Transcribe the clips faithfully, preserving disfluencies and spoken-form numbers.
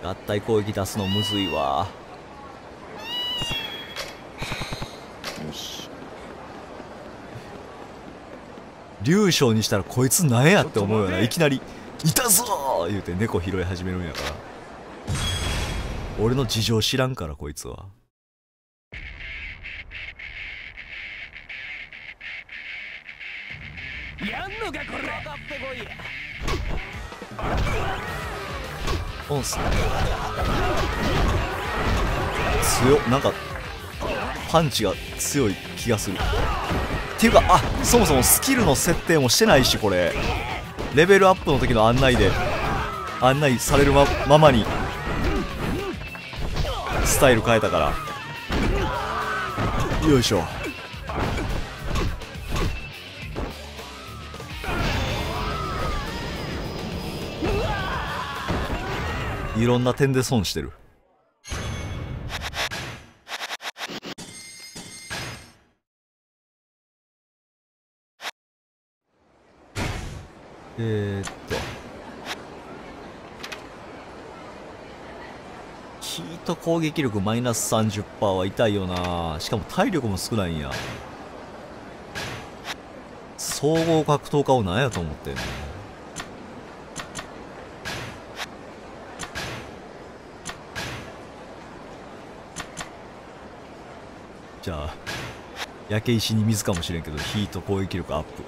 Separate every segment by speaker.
Speaker 1: 合体攻撃出すのむずいわ。よし。竜将にしたらこいつなんやって思うよな。いきなり「いたぞー!」言うて猫拾い始めるんやから。俺の事情知らんからこいつは。
Speaker 2: やんのかこれ。かってこいや。
Speaker 1: オンス強っ。なんかパンチが強い気がする。っていうか、あ、そもそもスキルの設定もしてないし、これレベルアップの時の案内で案内される ま, ままにスタイル変えたから。よいしょ。いろんな点で損してる。えー、っとヒート攻撃力マイナス さんじゅっパーセント は痛いよな。しかも体力も少ないんや。総合格闘家を何やと思ってんの。じゃあ焼け石に水かもしれんけど、ヒート攻撃力アップ。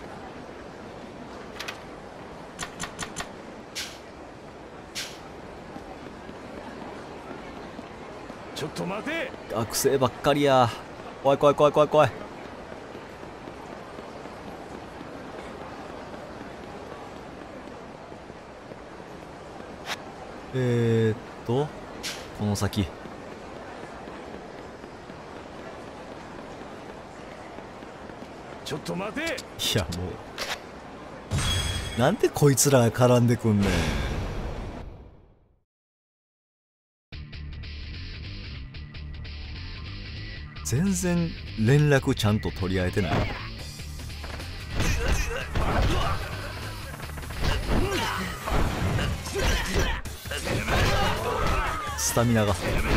Speaker 2: ちょっと待て。
Speaker 1: 学生ばっかりや。怖い怖い怖い怖い怖い。えー、っとこの先。
Speaker 2: ちょっと待て。
Speaker 1: いやもうなんでこいつらが絡んでくんねん。全然連絡ちゃんと取り合えてない。スタミナが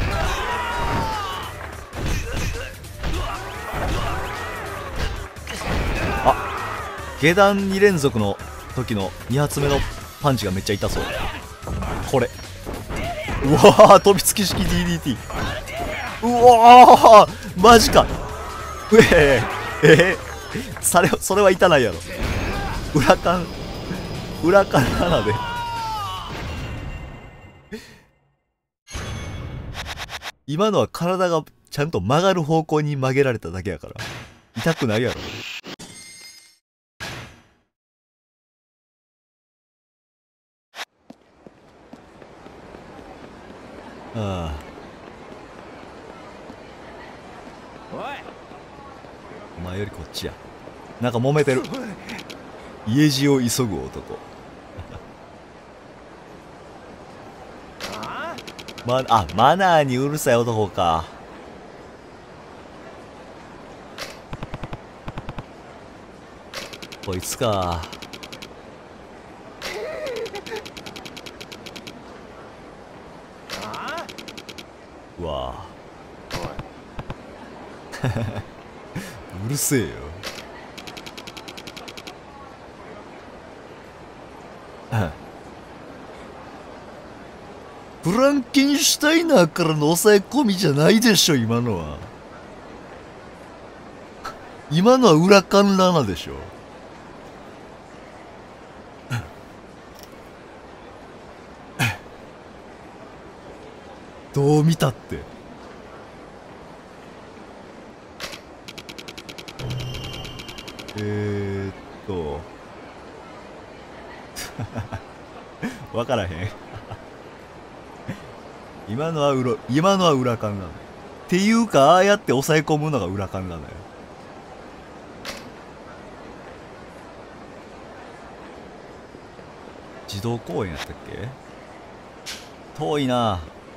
Speaker 1: あ、下段に連続の時のに発目のパンチがめっちゃ痛そう。これうわー、飛びつき式 ディーディーティー。 うわーマジか。うえー、えー、それそれは痛ないやろ。裏勘裏勘なので今のは体がちゃんと曲がる方向に曲げられただけやから痛くないやろ。ああ、
Speaker 2: おい、
Speaker 1: お前よりこっちや。なんか揉めてる。家路を急ぐ男。
Speaker 2: あ
Speaker 1: ま、あ、マナーにうるさい男か。こいつか。
Speaker 2: あ
Speaker 1: うわうるせえよ。フランケンシュタイナーからの抑え込みじゃないでしょ今のは。今のは裏カンラナでしょ。どう見たってえー、っと分からへん今のは裏今のは裏カンなのっていうか、ああやって抑え込むのが裏カンなのよ。児童公園やったっけ。遠いな。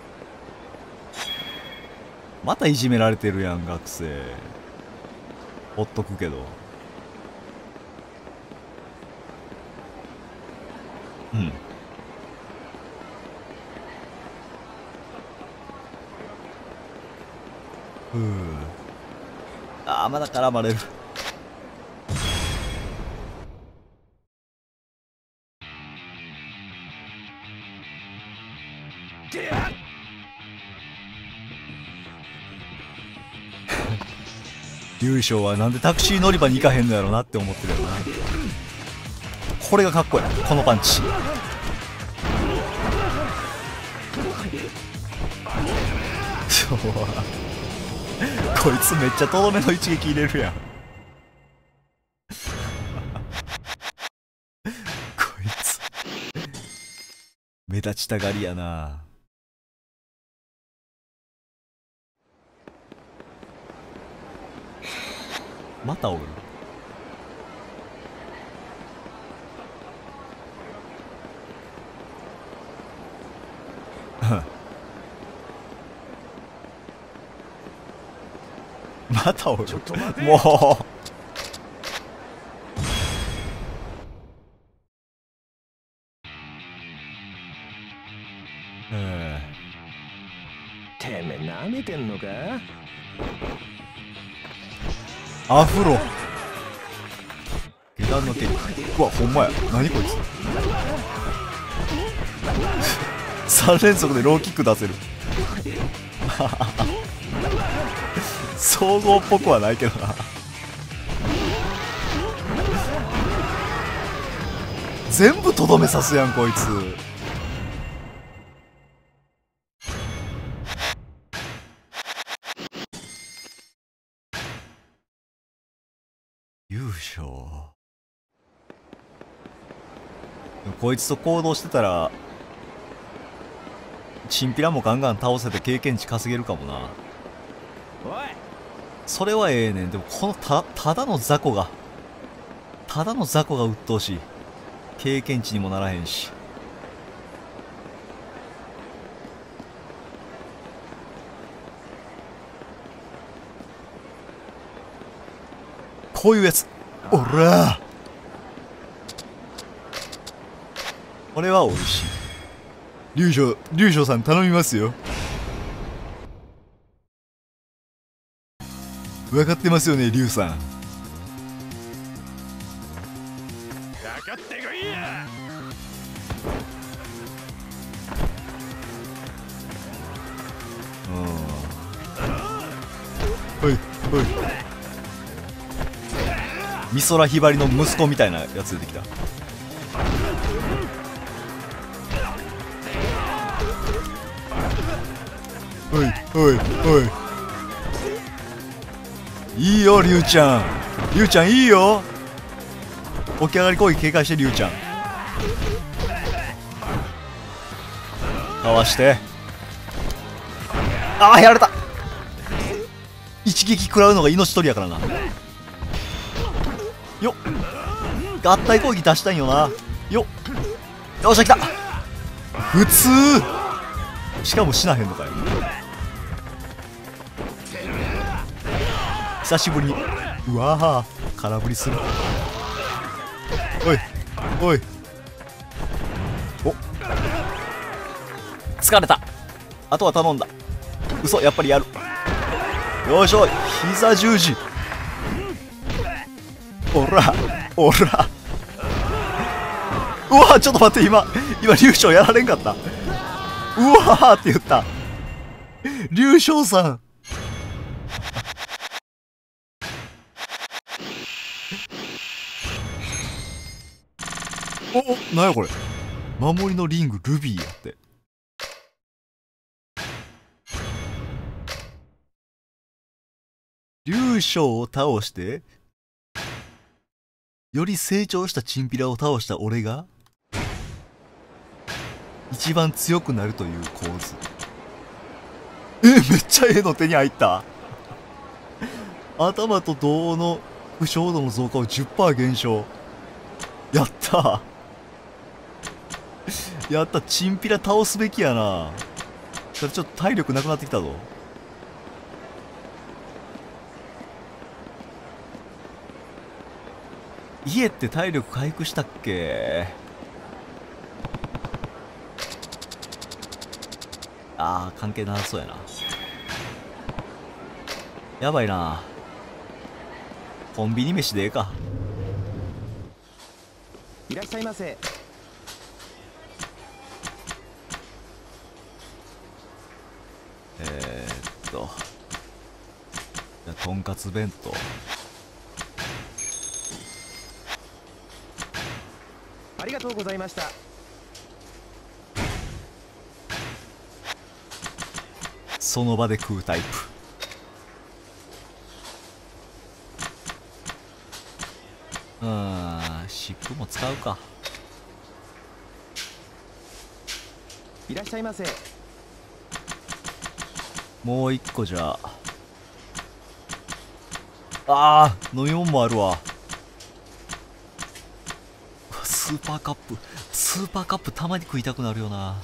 Speaker 1: またいじめられてるやん学生。ほっとくけど。うん。 ふう。あーまだ絡まれる。優勝はなんでタクシー乗り場に行かへんのやろなって思ってるよな。これがかっこいい、このパンチ。そうこいつめっちゃとどめの一撃入れるやんこいつ目立ちたがりやな。またおるまたおるもう
Speaker 2: てめえなめてんのか。
Speaker 1: アフロ下段の蹴り。うわほんまや、何こいつさん連続でローキック出せる総合っぽくはないけどな。全部とどめさすやんこいつ。優勝。こいつと行動してたらチンピラもガンガン倒せて経験値稼げるかもな。それはええねん。でもこのたただの雑魚がただの雑魚が鬱陶しい。経験値にもならへんし。こういうやつ。おらこれは美味しい。龍翔龍翔さん頼みますよ。分かってますよね龍さん。
Speaker 2: かかってこいや。
Speaker 1: うん。おいおい。美空ひばりの息子みたいなやつ出てきた。おいおいおい。いいよリュウちゃん、リュウちゃんいいよ。起き上がり攻撃警戒してリュウちゃん。かわして。ああやられた。一撃食らうのが命取りやからな。よっ合体攻撃出したいんよな。よっよっしゃ来た。普通しかも死なへんのかよ。久しぶりに。うわー空振りする。おいおいお疲れた。あとは頼んだ。嘘やっぱりやる。よいしょ膝十字。おらおらうわちょっと待って。今今龍翔やられんかった。うわーって言った。龍翔さんおおなんやこれ。守りのリングルビーやって。龍翔を倒してより成長したチンピラを倒した俺が一番強くなるという構図。えめっちゃええの手に入った。頭と胴の負傷度の増加を じゅっパーセント 減少。やったやった。チンピラ倒すべきやな。ちょっと体力なくなってきたぞ。家って体力回復したっけ。あー関係なさそうやな。 やばいな。コンビニ飯でええか。
Speaker 2: いらっしゃいませ。
Speaker 1: えー、っとじゃあとんかつ弁当。
Speaker 2: ありがとうございました。
Speaker 1: その場で食うタイプ。うーん、湿布も使うか。
Speaker 2: いらっしゃいませ。
Speaker 1: もう一個じゃあ。あー、飲み物もあるわ。スーパーカップ、スーパーカップたまに食いたくなるよな。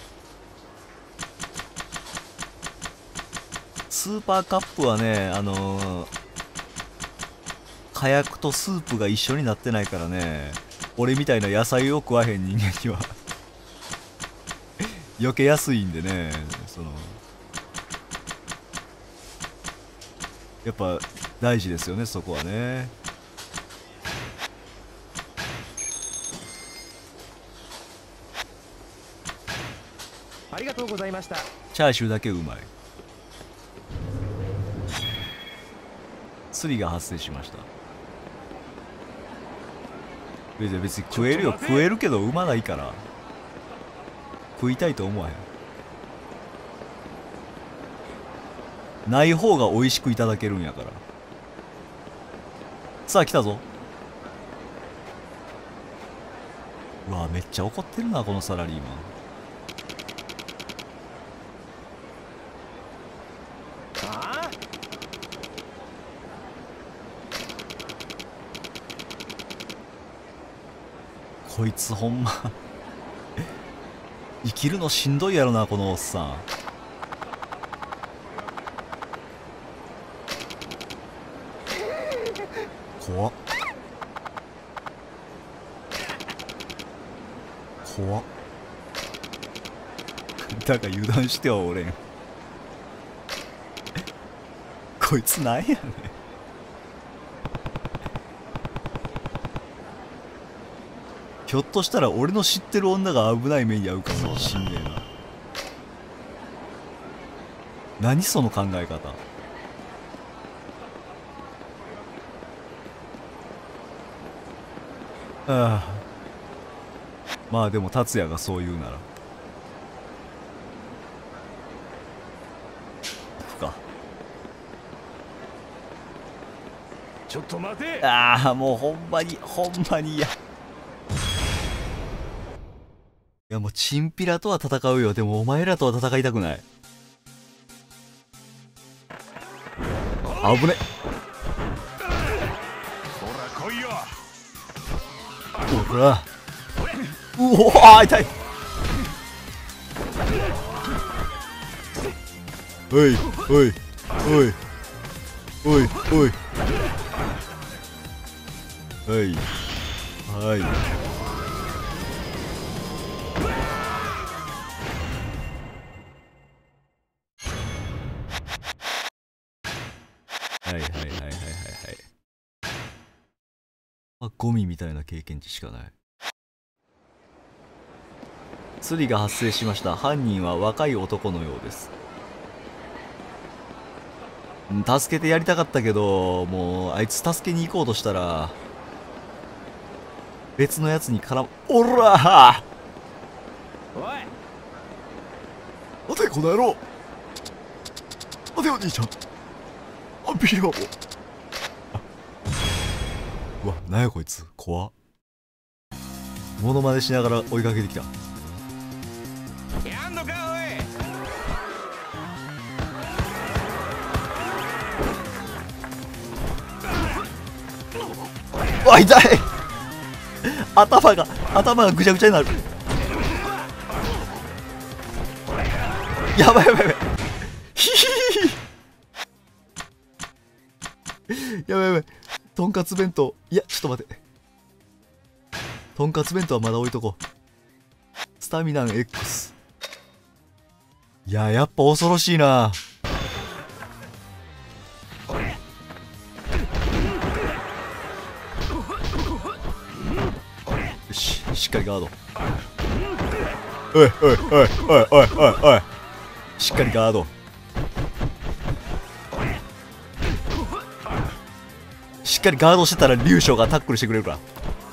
Speaker 1: スーパーカップはね、あのー、火薬とスープが一緒になってないからね、俺みたいな野菜を食わへん人間には避けやすいんでね、そのやっぱ大事ですよね、そこはね。
Speaker 2: ありがとうございました。
Speaker 1: チャーシューだけうまい。釣りが発生しました。別に別に食えるよ、食えるけどうまないから食いたいと思わへん。ない方が美味しくいただけるんやから。さあ来たぞ。うわめっちゃ怒ってるなこのサラリーマン。
Speaker 2: ああ、
Speaker 1: こいつほんま生きるのしんどいやろなこのおっさん。怖っ怖っだが油断してはおれんこいつなんやねん。ひょっとしたら俺の知ってる女が危ない目に遭うかもしんねえな。何その考え方。ああ、まあでも達也がそう言うなら行くか。
Speaker 2: ちょっと待て。
Speaker 1: ああもうほんまにほんまに嫌。いやもうチンピラとは戦うよ。でもお前らとは戦いたくない。危ね。
Speaker 2: ほら来いよ。
Speaker 1: ほらうおー痛い。おいおいおいおいおいはいはいはいはいはいはいはいはい。あ、ゴミみたいな経験値しかない。釣りが発生しました。犯人は若い男のようです。助けてやりたかったけど、もうあいつ助けに行こうとしたら別のやつに絡む。おらー
Speaker 2: おい、
Speaker 1: 待てこの野郎。待てお兄ちゃん。あビリバボー。うわなんやこいつ怖っ。モノマネしながら追いかけてきた。
Speaker 2: やんのか
Speaker 1: うわ痛い頭が頭がぐちゃぐちゃになる。やばいやばいやばいヒヒヒヒやばいやばい。とんかつ弁当、いやちょっと待って、とんかつ弁当はまだ置いとこう。スタミナン X。 いややっぱ恐ろしいな。 よし、しっかりガード。おいおいおいおいおいおいおい、しっかりガード。しっかりガードしてたら龍将がタックルしてくれるから。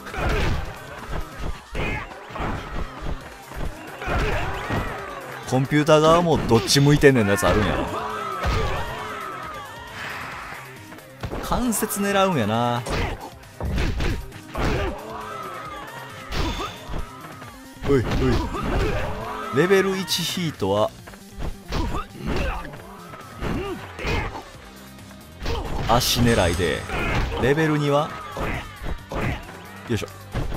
Speaker 1: コンピューター側もどっち向いてんねんのやつあるんやな。関節狙うんやな。おいおい、レベルいちヒートは足狙いで、レベルにはよいしょ。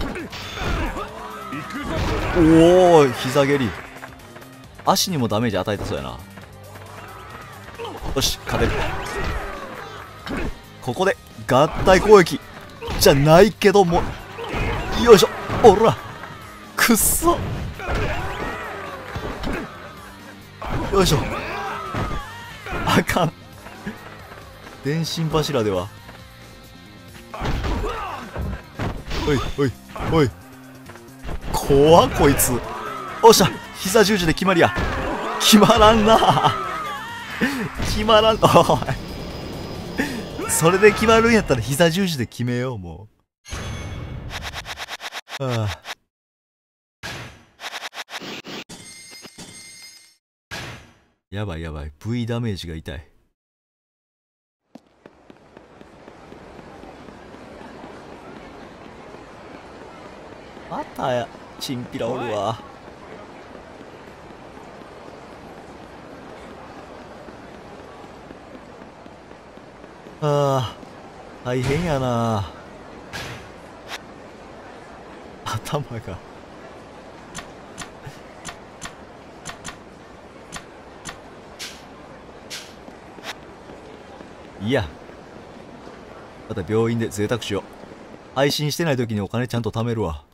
Speaker 1: おお、膝蹴り。足にもダメージ与えてそうやな。よし、勝てる。ここで合体攻撃じゃないけども、よいしょ。おら、くっそ。よいしょ。あかん。電信柱では。おいおいおい、怖っこいつ。おっしゃ、膝十字で決まりや。決まらんな。決まらん。おい、それで決まるんやったら膝十字で決めよう。もう、はあ、やばいやばい、 V ダメージが痛い。またやチンピラおるわ。あー、大変やな。頭がいや、また病院で贅沢しよう。配信してない時にお金ちゃんと貯めるわ。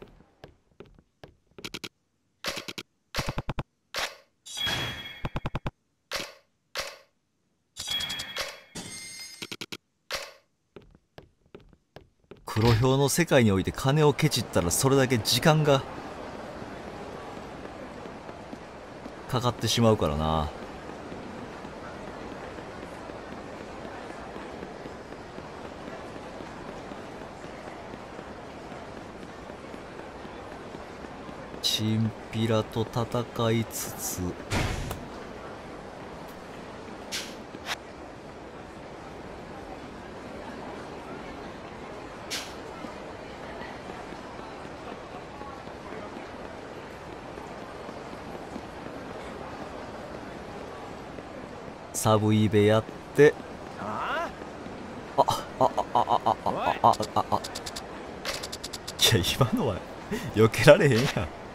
Speaker 1: 黒豹の世界において金をケチったらそれだけ時間がかかってしまうからな。チンピラと戦いつつ、サブイベやって、ああああああああああ、いや今のは避けられへんやん。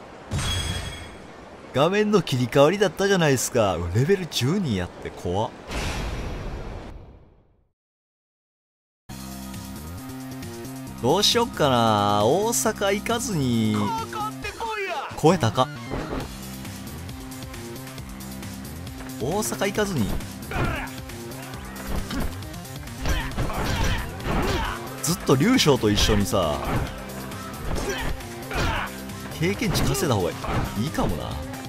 Speaker 1: 画面の切り替わりだったじゃないですか。レベルじゅうにやって、怖っ。どうしよっかな。大阪行かずに声高っ。大阪行かずにずっと龍将と一緒にさ、経験値稼いだ方がいいかもな。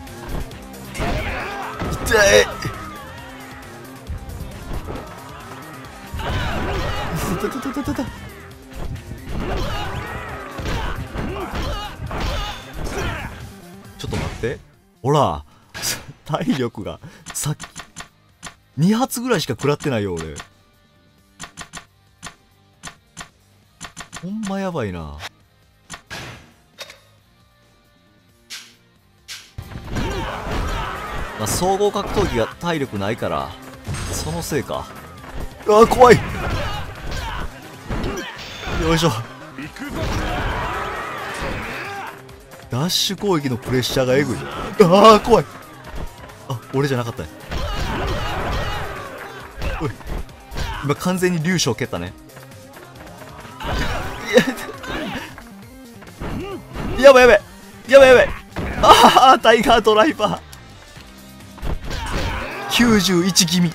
Speaker 1: 痛い。たたたたたた。ちょっと待って、ほら体力がさっきに発ぐらいしか食らってないよ俺。ほんまやばいな。まあ、総合格闘技が体力ないからそのせいか。あー怖い。よいしょ。ダッシュ攻撃のプレッシャーがえぐい。ああ怖い。あ、俺じゃなかったね。おい、今完全に龍将蹴ったね。やばいやばいやばいやばい。ああタイガードライバーきゅうじゅういち気味。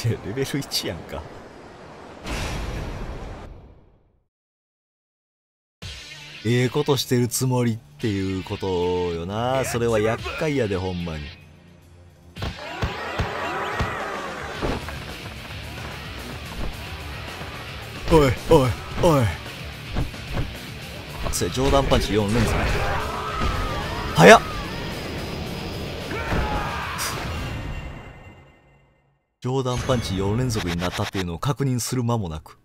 Speaker 1: やレベルいちやんか。ええことしてるつもりっていうことよな。それは厄介やでほんまに。おいおいおい、それ上段パンチよん連続早っ。上段パンチよん連続になったっていうのを確認する間もなく、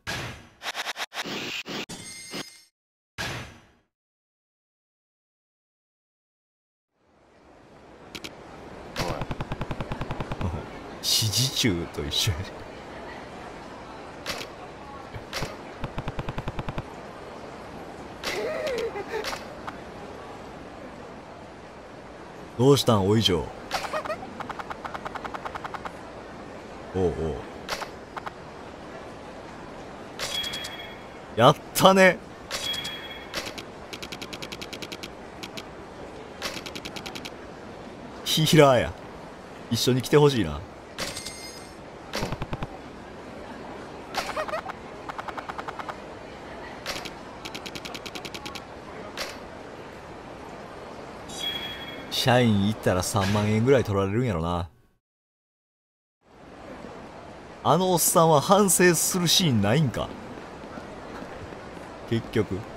Speaker 1: 指示中と一緒やで。どうしたんお以上。おうおう、やったね。ヒーラーや。一緒に来てほしいな。社員行ったらさんまんえんぐらい取られるんやろな。あのおっさんは反省するシーンないんか結局。